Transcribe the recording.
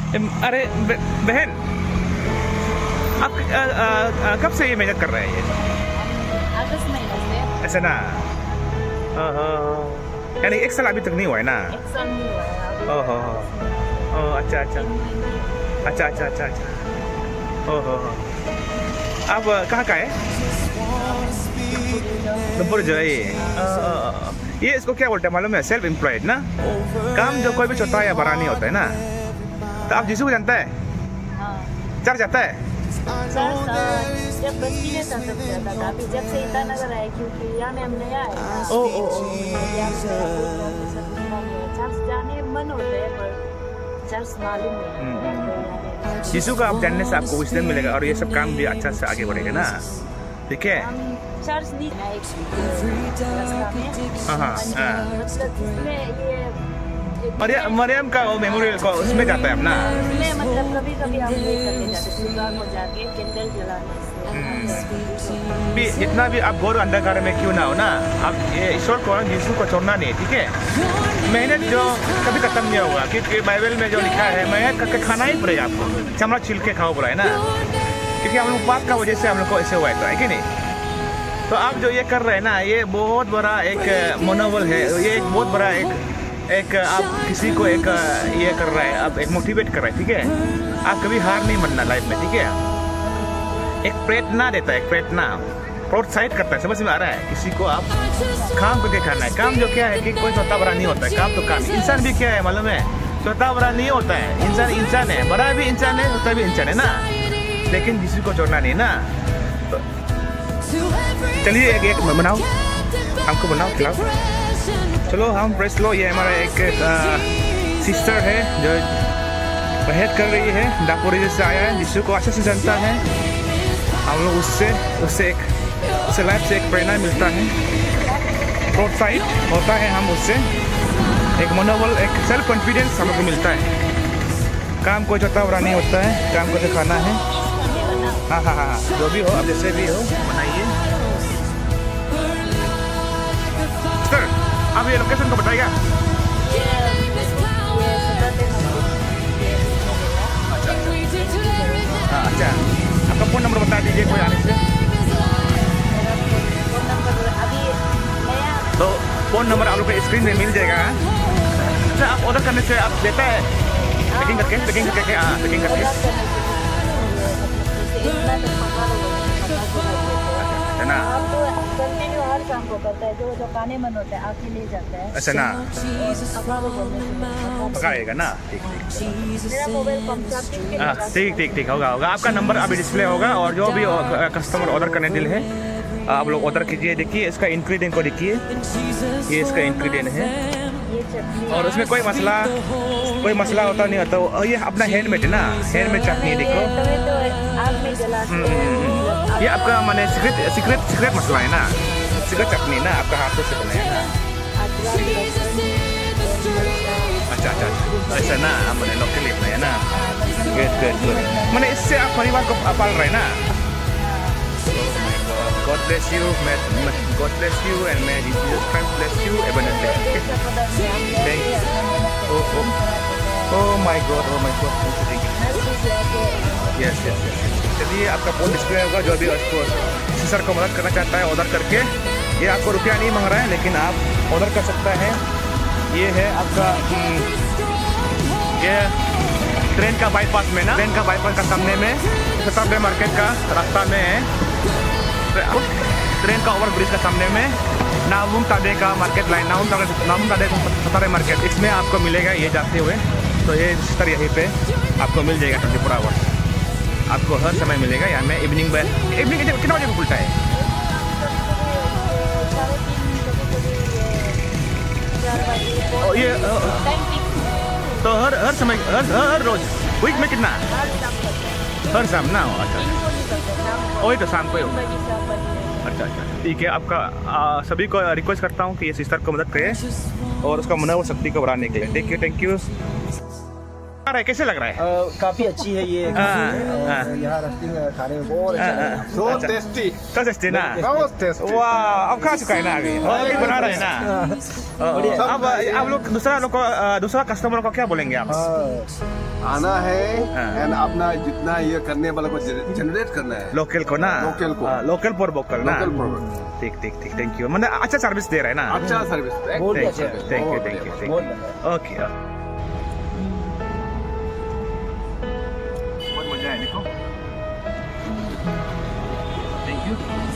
अरे बहन, आप कब से ये मेहनत कर रहे हैं? ये अगस्त महीने से। ऐसा ना? यानी एक साल अभी तक नहीं हुआ है ना? एक साल नहीं हुआ है। ओह, अच्छा अच्छा अच्छा अच्छा अच्छा अच्छा। ओहो, आप कहाँ का है? दुमपुर जो है ये इसको क्या बोलते हैं मालूम है? सेल्फ एम्प्लॉयड ना। काम जो कोई भी छोटा या बड़ा नहीं होता है ना। तो आप जिसू को जानता है? चर्च जाता है? जब बच्ची ने संसद जाता था, अभी जब से ईटानगर आए, क्योंकि यहाँ में हम नया है। चर्च जाने मन होता है पर चर्च मालूम नहीं। यीशु को आप जानने से आपको विजडम मिलेगा और ये सब काम भी अच्छा से आगे बढ़ेगा ना। ठीक है? चर्च नहीं है मरियम का मेमोरियल को उसमें जाता है अपना। मतलब कभी कभी हम करने जाते सुबह को जाके कैंडल जलाने से। भी जितना भी आप घोर अंधकार में क्यों ना हो ना, आप ये ईश्वर को यीशु को छोड़ना नहीं। ठीक है? मेहनत जो कभी खत्म नहीं होगा, क्योंकि बाइबल में जो लिखा है मेहनत करके खाना ही पड़ेगा आपको। चमड़ा छिल के खाओ बोला है ना, क्योंकि हम लोग पाप का वजह से हम लोग को ऐसे हुआ है कि नहीं? तो आप जो ये कर रहे हैं ना, ये बहुत बड़ा एक मनोबल है। ये एक बहुत बड़ा एक आप किसी को एक ये कर रहे हैं, आप एक मोटिवेट कर रहे हैं। ठीक है? आप कभी हार नहीं मानना लाइफ में। ठीक है? एक प्रेरणा देता है, एक प्रेरणा प्रोत्साहित करता है। समझ में आ रहा है? किसी को आप काम करके खाना है। काम जो क्या है कि कोई छोटा बड़ा नहीं होता है। काम तो काम। इंसान भी क्या है मालूम है? छोटा बड़ा नहीं होता है। इंसान इंसान है, बड़ा भी इंसान है, छोटा भी इंसान है ना। लेकिन किसी को छोड़ना नहीं ना। चलिए एक बनाओ, हमको बनाओ, खिलाओ। चलो हम प्रेस लो। ये हमारा एक सिस्टर है जो मेहनत कर रही है, दापोरिजो से आया है, यीशु को अच्छे से जानता है। हम लोग उससे लाइफ से एक प्रेरणा मिलता है, प्रोत्साहित होता है। हम उससे एक मनोबल, एक सेल्फ कॉन्फिडेंस हम लोग को मिलता है। काम कोई छोटा बड़ा नहीं होता है, काम को दिखाना है। हाँ हाँ हाँ, जो भी हो, अब जैसे भी हो बनाइए। सर, आप ये लोकेशन को बताइएगा। अच्छा, आपका फ़ोन नंबर बता दीजिए कोई आने से। तो फ़ोन नंबर आप लोग को स्क्रीन में मिल जाएगा। अच्छा, आप ऑर्डर करने से आप देता है पैकिंग करके पैकिंग करके है ना। कंटिन्यू हर काम को करता है, जो खाने मन होता है आके ले जाता है। अच्छा ना, पकाएगा ना। ठीक मेरा मोबाइल ठीक होगा आपका नंबर अभी डिस्प्ले होगा। और जो भी कस्टमर ऑर्डर करने दिल है, आप लोग ऑर्डर कीजिए। देखिए इसका इंग्रेडिएंट को देखिए, ये इसका इंग्रेडिएंट है। और उसमें कोई मसला होता नहीं होता। और ये अपना हैंडमेड है ना, हैंडमेड चटनी। देखो ये आपका माने सीक्रेट मसला है ना, सीक्रेट चटनी ना, आपका हाथों से बनाया ना। अच्छा ऐसा ना, मैंने लोकल बनाया ना। गुड मैंने इससे आप परिवार को पाल रहे ना। God bless you, God bless you, and may Jesus Christ bless you abundantly. Thank you. Oh my God. Yes. चलिए आपका फोन डिस्प्ले होगा। जो भी उसको सिस्टर को मदद करना चाहता है ऑर्डर करके, ये आपको रुपया नहीं मांग रहा है, लेकिन आप ऑर्डर कर सकता है। ये है आपका ये ट्रेन का बाईपास में ना, ट्रेन का बाईपास का सामने में सताब्दे मार्केट का रास्ता में है। ट्रेन का ओवर ब्रिज का सामने में नामुम तादे का मार्केट लाइन, नामुम तादे सतारे मार्केट, इसमें आपको मिलेगा ये जाते हुए। तो ये सिस्टर यहीं पे आपको मिल जाएगा 24 आवर्स, आपको हर समय मिलेगा। यहाँ में इवनिंग कितना बजे को खुलता है? ये तो हर समय हर रोज वीक में कितना? हर शाम ना। अच्छा, वही तो शाम को ही होगा। अच्छा ठीक है। आपका सभी को रिक्वेस्ट करता हूँ कि ये सिस्टर को मदद करें और उसका मनोबल शक्ति को बढ़ाने के लिए। Thank you. कैसे लग रहा है? काफी अच्छी है ये। यहाँ रफ्टिंग खाने में बहुत अच्छा टेस्टी ना। वाह, अब खा चुका है ना अभी, और अभी बना रहे हैं ना। अब आप लोग दूसरा कस्टमर को क्या बोलेंगे आप? आना है हाँ। एंड अपना जितना ये करने वाला को जनरेट करना है, लोकल को ना, लोकल को। लोकल फॉर वोकल ना। Local for. ठीक ठीक ठीक, थैंक यू। मतलब अच्छा सर्विस दे रहा है ना। अच्छा सर्विस, बहुत थैंक अच्छा यू है। थैंक यू बहुत थैंक यू बढ़िया, थैंक बहुत यू। बढ़िया। ओके बहुत मजा है देखो। Thank you.